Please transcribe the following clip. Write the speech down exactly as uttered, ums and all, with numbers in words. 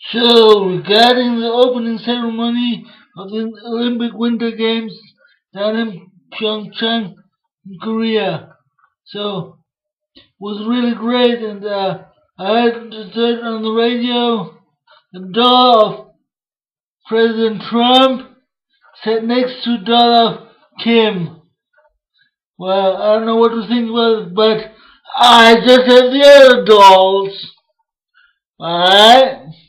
So, regarding the opening ceremony of the Olympic Winter Games down in Pyeongchang, in Korea. So, it was really great, and uh, I heard it on the radio. The doll of President Trump sat next to doll of Kim. Well, I don't know what to think about it, but I just have the other dolls. Alright?